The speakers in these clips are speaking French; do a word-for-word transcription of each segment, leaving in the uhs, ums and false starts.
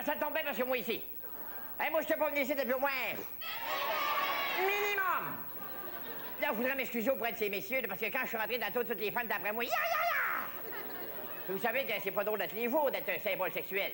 ça tombait parce que moi ici. Hey, moi, je suis pas venu ici depuis au moins... minimum! Là, je voudrais m'excuser auprès de ces messieurs, là, parce que quand je suis rentré dans toutes les femmes d'après moi, ya, ya, ya! Vous savez que c'est pas drôle d'être les veaux, d'être un symbole sexuel.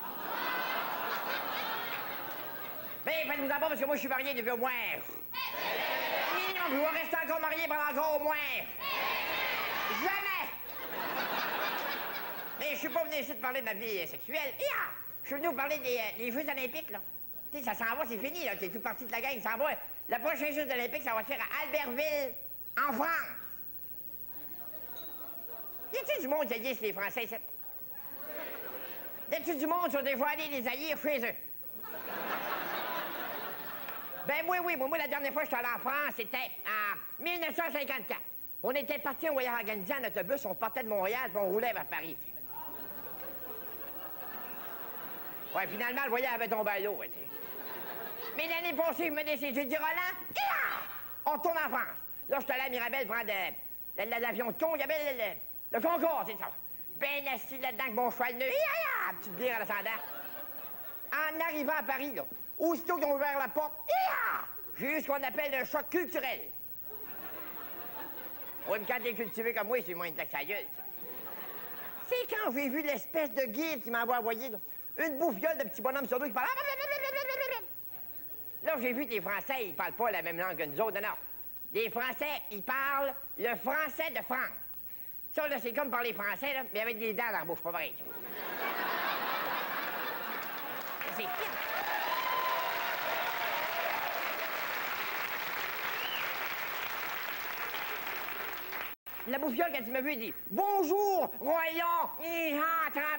Ben, faites-vous en pas, parce que moi, je suis marié depuis au moins... minimum, je vais rester encore marié pendant encore au moins... jamais! Mais je suis pas venu ici de parler de ma vie sexuelle. Ya! Je suis venu vous parler des, euh, des Jeux olympiques, là. Tu sais, ça s'en va, c'est fini, là. C'est tout parti de la gang, ça s'en va. Le prochain Jeux olympiques, ça va se faire à Albertville, en France. Y a-t-il du monde qui haïsse les Français, ici? Y a-t-il du monde qui ont déjà allé les haïr chez eux? Ben oui, oui, moi, moi, la dernière fois que je suis allé en France, c'était en mille neuf cent cinquante-quatre. On était partis en voyage organisé en autobus, on partait de Montréal, puis on roulait vers Paris. Ouais, finalement, le voyage avait tombé à l'eau, tu sais. Mais l'année passée, je me décide, j'ai dit, Roland, on retourne en France. Là, je suis allé à Mirabel prendre euh, l'avion de con, il y avait le, le, le Concorde, c'est ça. Ben assis là-dedans avec mon cheval neuf, ya, petite bière en descendant. En arrivant à Paris, là, aussitôt qu'ils ont ouvert la porte, ya, j'ai eu ce qu'on appelle un choc culturel. Oui, mais quand t'es cultivé comme moi, c'est moins une taxe à gueule, ça. C'est quand j'ai vu l'espèce de guide qui m'envoie envoyer, là, une bouffiole de petits bonhommes sur deux qui parlent... Là, j'ai vu que les Français, ils parlent pas la même langue que nous autres, non, non. Les Français, ils parlent le français de France. Ça, là, c'est comme parler français, là, mais avec des dents dans la bouche, pas pareil. C'est pire. La bouffiole, quand il m'a vu, il dit « Bonjour, Royan, Ihan, Tremblay ».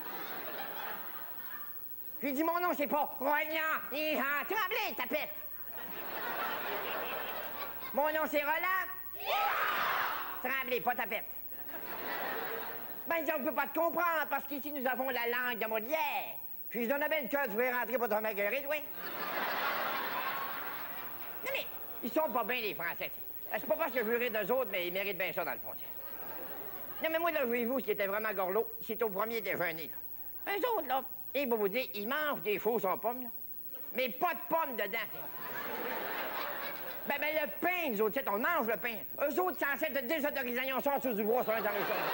Je lui ai dit, mon nom, c'est pas Royan, Ihan, Tremblay, tapette. Mon nom, c'est Roland. Tremblay, pas tapette. Ben, il dit, on ne peut pas te comprendre, parce qu'ici, nous avons la langue de Molière. Puis, je donne bien le cœur, tu veux rentrer pour te maguerer, oui. Non, mais, ils sont pas bien, les Français. C'est pas parce que je veux rire d'eux autres, mais ils méritent bien ça, dans le fond. Non, mais moi, là, je vous ce qui était vraiment gorlot, c'est au premier déjeuner, là. Eux autres, là, et pour vous dire, ils mangent des faux en pommes, là. Mais pas de pommes dedans. Ben, ben, le pain, nous autres, on mange le pain. Eux autres, censés être désautorisés, on sort sous du bois, sur un dans les choses.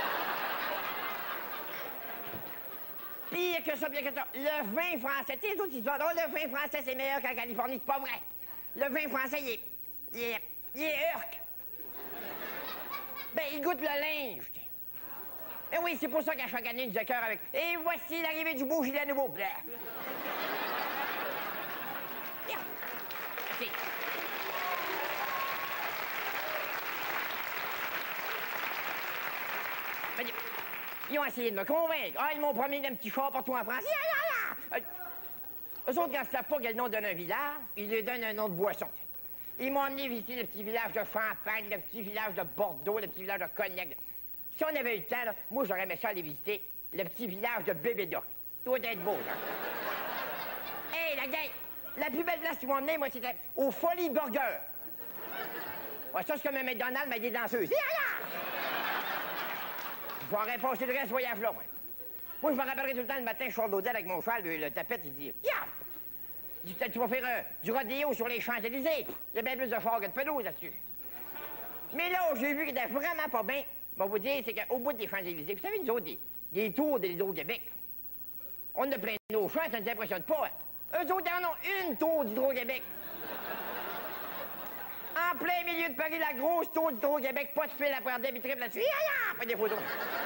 Pire que ça, pire que ça. Le vin français, tu sais, les autres, ils se disent, oh, le vin français, c'est meilleur qu'en Californie. C'est pas vrai. Le vin français, il est. Il est. Il est urk. Ben, il goûte le linge. Eh oui, c'est pour ça qu'à chaque année, ils nous cœur avec. Et voici l'arrivée du beau gilet nouveau. Blah. Merci. Ben, ils ont essayé de me convaincre. Ah, ils m'ont promis un petit char partout en France. Ya, ya, ya. Euh, eux autres, quand ils ne savent pas quel nom donne un village, ils lui donnent un nom de boisson. Ils m'ont emmené visiter le petit village de Champagne, le petit village de Bordeaux, le petit village de Cognac. Si on avait eu le temps, là, moi, j'aurais aimé ça aller visiter le petit village de Bébédoc. Ça doit être beau, ça. Hé, hey, la gang, la plus belle place qu'ils m'ont emmené, moi, c'était au Folly Burger. Ouais, ça, c'est comme un McDonald's, mais des danseuses. J'aurais passé le reste du voyage-là, moi. Moi, je me rappellerai tout le temps, le matin, je sors de l'hôtel avec mon cheval, le, le tapette, il dit, ya! Il dit, peut-être tu vas faire euh, du rodéo sur les Champs-Élysées. Il y a bien plus de chars que de pelouse là-dessus. Mais là, j'ai vu qu'il était vraiment pas bien. Je vais vous dire, c'est qu'au bout des Champs-Élysées, vous savez, nous autres, des, des tours de l'Hydro-Québec, on a plein de nos champs, ça ne nous impressionne pas. Hein. Eux autres, ils en ont une tour d'Hydro-Québec. En plein milieu de Paris, la grosse tour d'Hydro-Québec, pas de fil à prendre des vitrines là-dessus. Ya, ya! Pas des photos.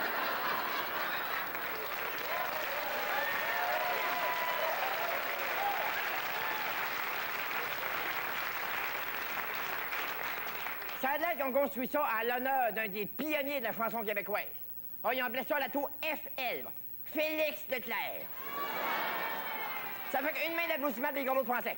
Ça a l'air qu'ils ont construit ça à l'honneur d'un des pionniers de la chanson québécoise. Oh, ils ont appelé ça la tour F L, Félix Leclerc. Ça fait qu'une main d'applaudissement des gros de français.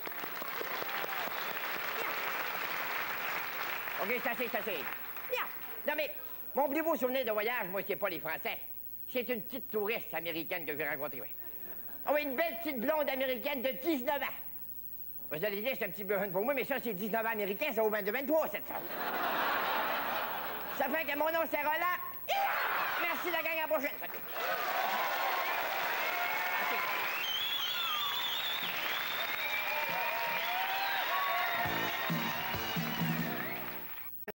OK, c'est assez, c'est assez. Bien. Non, mais mon plus beau souvenir de voyage, moi, c'est pas les Français. C'est une petite touriste américaine que j'ai rencontrée, oui. Oh, oui, une belle petite blonde américaine de dix-neuf ans. Vous allez dire, c'est un petit peu jeune pour moi, mais ça, c'est dix-neuf ans américain, ça vaut vingt-deux vingt-trois, cette chose. Ça fait que mon nom, c'est Roland. Merci, la gang, à la prochaine. Merci.